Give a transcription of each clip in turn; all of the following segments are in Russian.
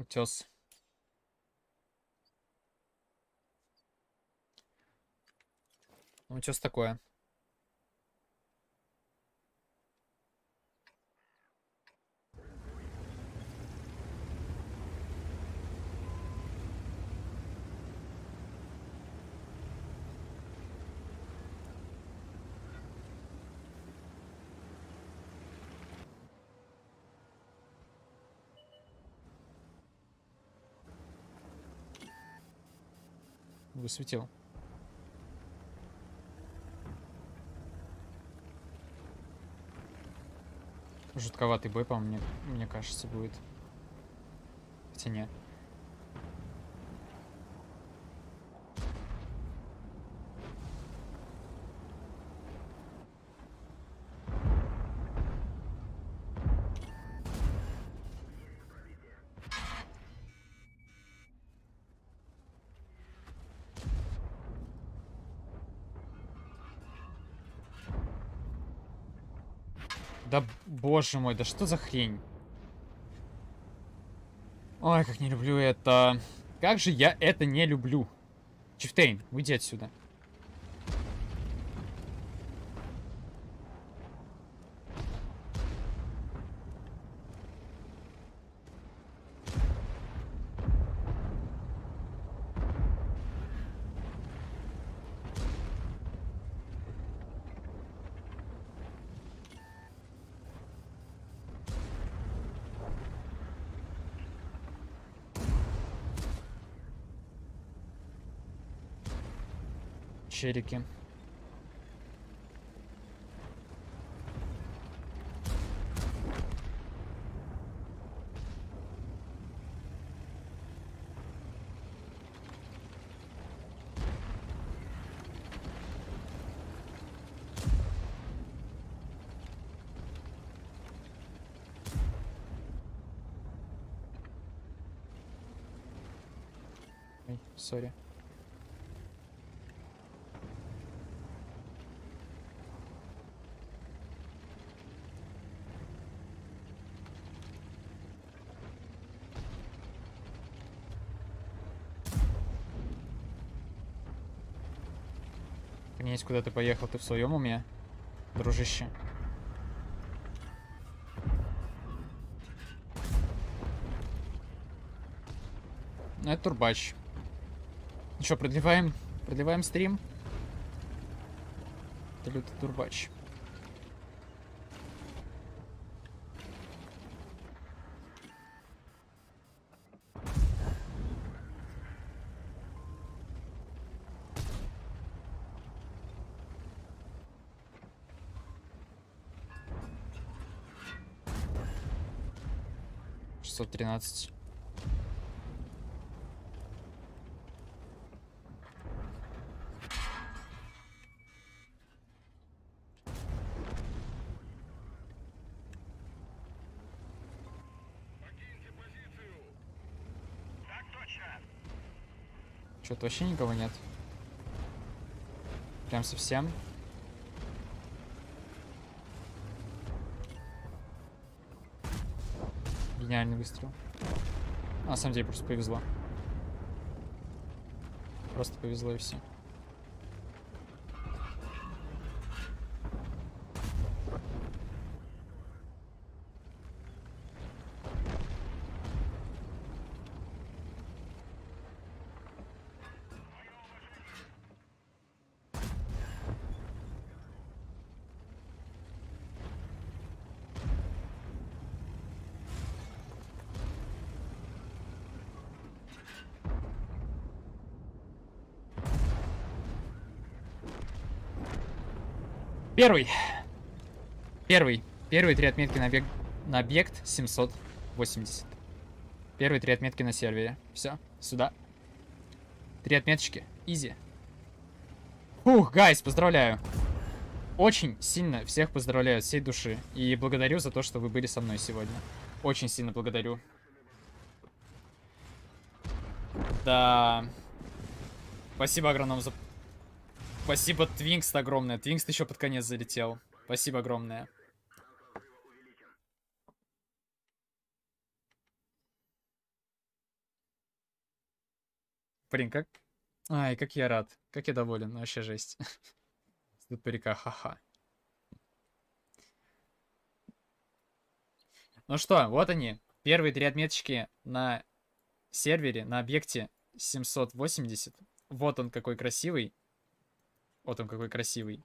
Утес. Утес такое. Высветил. Жутковатый бой, по-моему, мне кажется, будет. Хотя нет. Да боже мой, да что за хрень? Ой, как не люблю это. Как же я это не люблю? Чифтейн, уйди отсюда. Черики. Ой, сори. Князь, куда ты поехал? Ты в своем уме, дружище? Ну, это турбач. Ну что, продлеваем? Продлеваем стрим? Это лютый турбач. $613. Что-то вообще никого нет. Прям совсем. Гениальный выстрел. На самом деле просто повезло. Просто повезло и все. Первый. Первые 3 отметки на объект 780. Первые 3 отметки на сервере. Все, сюда. 3 отметочки. Изи. Фух, гайс, поздравляю. Очень сильно всех поздравляю от всей души. И благодарю за то, что вы были со мной сегодня. Очень сильно благодарю. Да. Спасибо агроном за... Спасибо, Твинкс, огромное. Твинкс еще под конец залетел. Спасибо огромное. Блин, как... Ай, как я рад. Как я доволен. Вообще жесть. Тут парика, ха-ха. Ну что, вот они. Первые 3 отметочки на сервере, на объекте 780. Вот он какой красивый. Вот он какой красивый.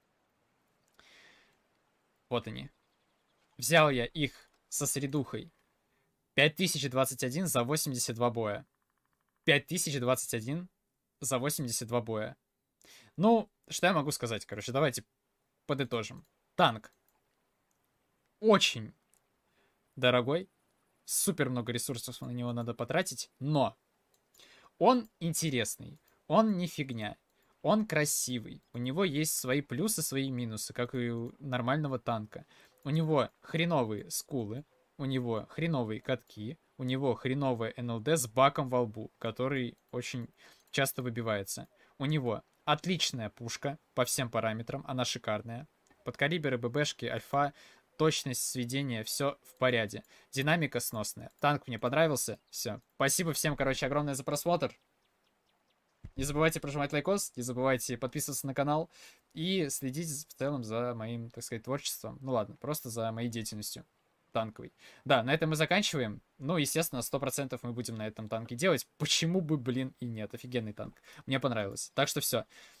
Вот они. Взял я их со средухой. 5021 за 82 боя. 5021 за 82 боя. Ну, что я могу сказать, короче, давайте подытожим. Танк очень дорогой. Супер много ресурсов на него надо потратить. Но он интересный. Он не фигня. Он красивый. У него есть свои плюсы, свои минусы, как и у нормального танка. У него хреновые скулы. У него хреновые катки. У него хреновая НЛД с баком во лбу, который очень часто выбивается. У него отличная пушка по всем параметрам. Она шикарная. Подкалиберы, ББшки, альфа, точность сведения, все в порядке. Динамика сносная. Танк мне понравился. Все. Спасибо всем, короче, огромное за просмотр. Не забывайте прожимать лайкос, не забывайте подписываться на канал и следить в целом за моим, так сказать, творчеством. Ну ладно, просто за моей деятельностью танковой. Да, на этом мы заканчиваем. Ну, естественно, 100% мы будем на этом танке делать. Почему бы, блин, и нет. Офигенный танк. Мне понравилось. Так что все.